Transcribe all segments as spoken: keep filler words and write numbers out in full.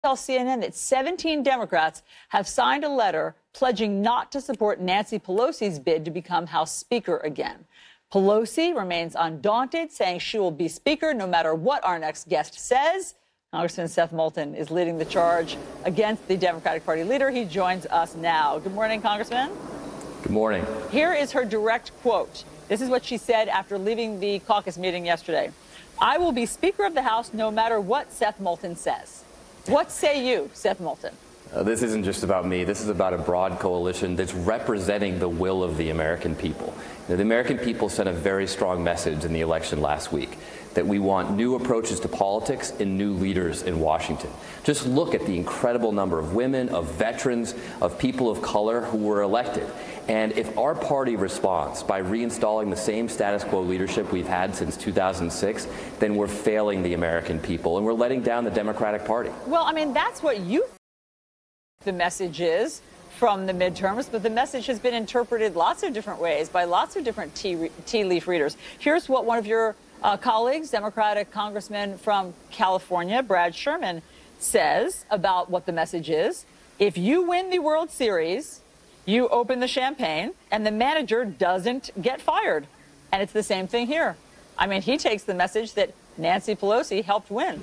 Tell C N N that seventeen Democrats have signed a letter pledging not to support Nancy Pelosi's bid to become House Speaker again. Pelosi remains undaunted, saying she will be Speaker no matter what our next guest says. Congressman Seth Moulton is leading the charge against the Democratic Party leader. He joins us now. Good morning, Congressman. Good morning. Here is her direct quote. This is what she said after leaving the caucus meeting yesterday. "I will be Speaker of the House no matter what Seth Moulton says." What say you, Seth Moulton? Uh, this isn't just about me. This is about a broad coalition that's representing the will of the American people. Now, the American people sent a very strong message in the election last week that we want new approaches to politics and new leaders in Washington. Just look at the incredible number of women, of veterans, of people of color who were elected. And if our party responds by reinstalling the same status quo leadership we've had since two thousand six, then we're failing the American people and we're letting down the Democratic Party. Well, I mean, that's what you think the message is from the midterms, but the message has been interpreted lots of different ways by lots of different tea, tea leaf readers. Here's what one of your uh, colleagues, Democratic Congressman from California, Brad Sherman, says about what the message is. If you win the World Series, you open the champagne and the manager doesn't get fired. And it's the same thing here. I mean, he takes the message that Nancy Pelosi helped win.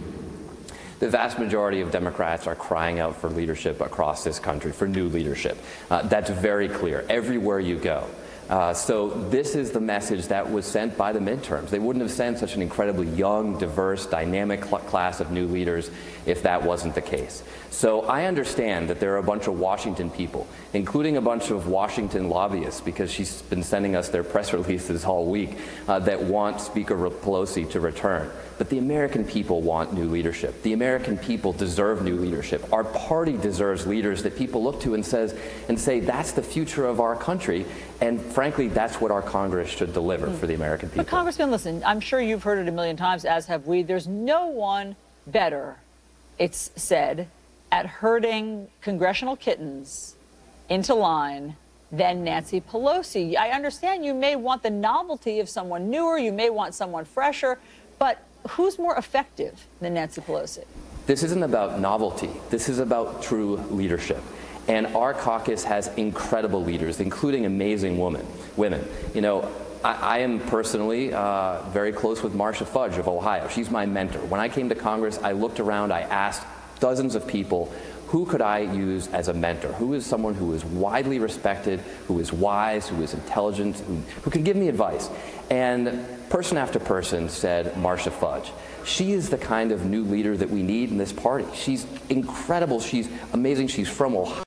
The vast majority of Democrats are crying out for leadership across this country, for new leadership. Uh, that's very clear everywhere you go. Uh, so this is the message that was sent by the midterms. They wouldn't have sent such an incredibly young, diverse, dynamic cl- class of new leaders if that wasn't the case. So I understand that there are a bunch of Washington people, including a bunch of Washington lobbyists, because she's been sending us their press releases all week, uh, that want Speaker Pelosi to return. But the American people want new leadership. The American people deserve new leadership. Our party deserves leaders that people look to and says and say that's the future of our country. And frankly, that's what our Congress should deliver mm. for the American people. But Congressman, listen, I'm sure you've heard it a million times, as have we. There's no one better, it's said, at herding congressional kittens into line than Nancy Pelosi. I understand you may want the novelty of someone newer, you may want someone fresher, but who's more effective than Nancy Pelosi? This isn't about novelty. This is about true leadership. And our caucus has incredible leaders, including amazing women. women. You know, I, I am personally uh, very close with Marcia Fudge of Ohio. She's my mentor. When I came to Congress, I looked around, I asked dozens of people, who could I use as a mentor? Who is someone who is widely respected, who is wise, who is intelligent, who, who can give me advice? And person after person said Marcia Fudge. She is the kind of new leader that we need in this party. She's incredible. She's amazing. She's from Ohio.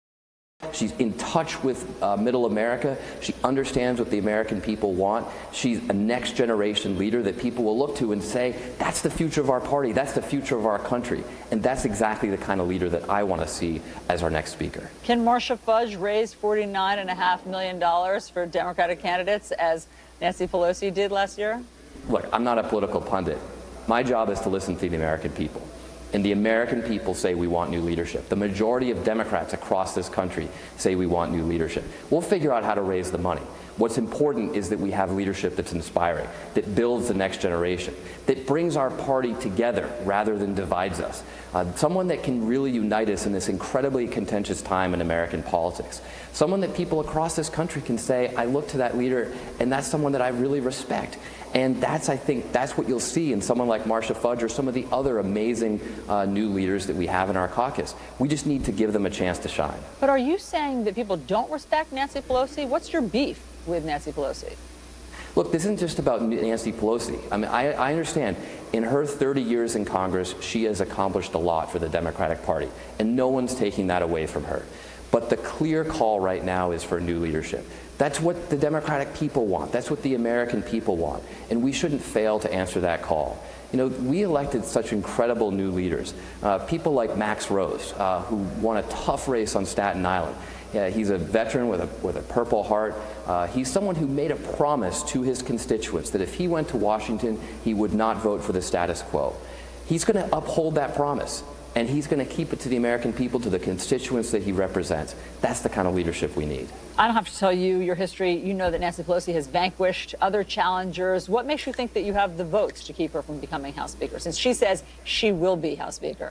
She's in touch with uh, middle America. She understands what the American people want. She's a next generation leader that people will look to and say, that's the future of our party. That's the future of our country. And that's exactly the kind of leader that I want to see as our next speaker. Can Marcia Fudge raise forty-nine point five million dollars for Democratic candidates as Nancy Pelosi did last year? Look, I'm not a political pundit. My job is to listen to the American people. And the American people say we want new leadership. The majority of Democrats across this country say we want new leadership. We'll figure out how to raise the money. What's important is that we have leadership that's inspiring, that builds the next generation, that brings our party together rather than divides us. Uh, someone that can really unite us in this incredibly contentious time in American politics. Someone that people across this country can say, I look to that leader, and that's someone that I really respect. And that's, I think, that's what you'll see in someone like Marcia Fudge or some of the other amazing uh, new leaders that we have in our caucus. We just need to give them a chance to shine. But are you saying that people don't respect Nancy Pelosi? What's your beef with Nancy Pelosi? Look, this isn't just about Nancy Pelosi. I mean, I, I understand in her thirty years in Congress, she has accomplished a lot for the Democratic Party, and no one's taking that away from her. But the clear call right now is for new leadership. That's what the Democratic people want. That's what the American people want. And we shouldn't fail to answer that call. You know, we elected such incredible new leaders. Uh, people like Max Rose, uh, who won a tough race on Staten Island. Yeah, he's a veteran with a, with a Purple Heart. Uh, he's someone who made a promise to his constituents that if he went to Washington, he would not vote for the status quo. He's going to uphold that promise. And he's going to keep it to the American people, to the constituents that he represents. That's the kind of leadership we need. I don't have to tell you your history. You know that Nancy Pelosi has vanquished other challengers. What makes you think that you have the votes to keep her from becoming House Speaker, since she says she will be House Speaker?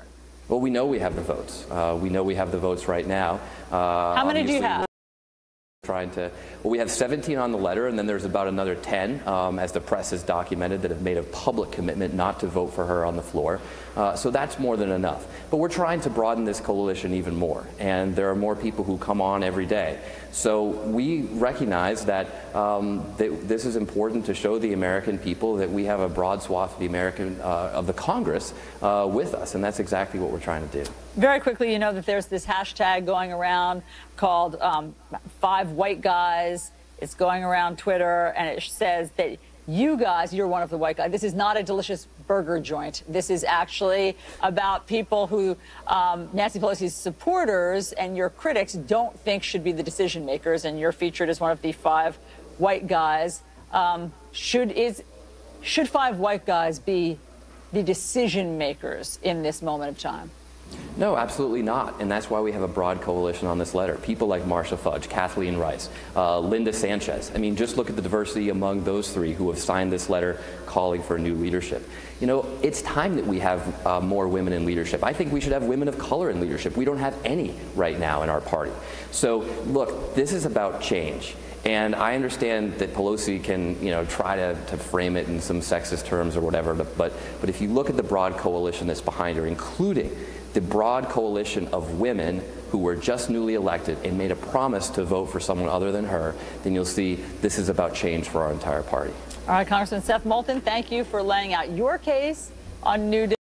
Well, we know we have the votes. Uh, we know we have the votes right now. Uh, How many do you have? Trying to, well, we have seventeen on the letter, and then there's about another ten, um, as the press has documented, that have made a public commitment not to vote for her on the floor. Uh, so that's more than enough. But we're trying to broaden this coalition even more, and there are more people who come on every day. So we recognize that, um, that this is important to show the American people that we have a broad swath of the American uh, of the Congress uh, with us, and that's exactly what we're trying to do. Very quickly, you know that there's this hashtag going around called um, Five White Guys. It's going around Twitter, and it says that you guys, you're one of the white guys. This is not a delicious burger joint. This is actually about people who um, Nancy Pelosi's supporters and your critics don't think should be the decision makers, and you're featured as one of the five white guys. Um, should is should five white guys be the decision makers in this moment of time? No, absolutely not, and that's why we have a broad coalition on this letter. People like Marcia Fudge, Kathleen Rice, uh, Linda Sanchez. I mean, just look at the diversity among those three who have signed this letter calling for new leadership. You know, it's time that we have uh, more women in leadership. I think we should have women of color in leadership. We don't have any right now in our party. So, look, this is about change. And I understand that Pelosi can, you know, try to, to frame it in some sexist terms or whatever, but, but, but if you look at the broad coalition that's behind her, including the broad coalition of women who were just newly elected and made a promise to vote for someone other than her, then you'll see this is about change for our entire party. All right, Congressman Seth Moulton, thank you for laying out your case on new